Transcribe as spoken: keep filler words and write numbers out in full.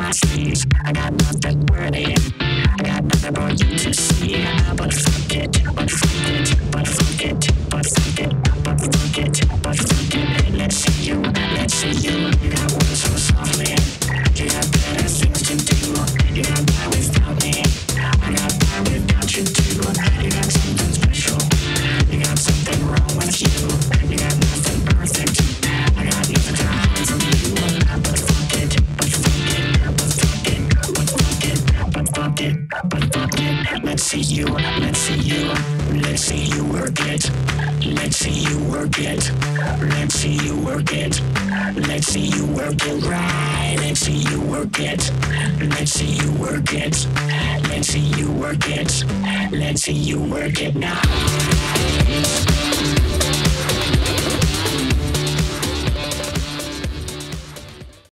my sleeves. I got nothing worthy. I got nothing for you to see. But fuck it, but fuck it, but fuck it, but fuck it, but fuck it, but fuck it. Hey, let's see you, let's see you. You got words so softly. You got better things to do. You got by without me. I got by without you too. You got something special. You got something wrong with you. You got nothing perfect. I got nothing to hide from you. But fuck it, but fuck it, but fuck it, but fuck it, but fuck it, but fuck it. Let's see you, let's see you, let's see you work it. Let's see you work it. Let's see you work it. Let's see you work it right. Let's see you work it. Let's see you work it. Let's see you work it. Let's see you work it now.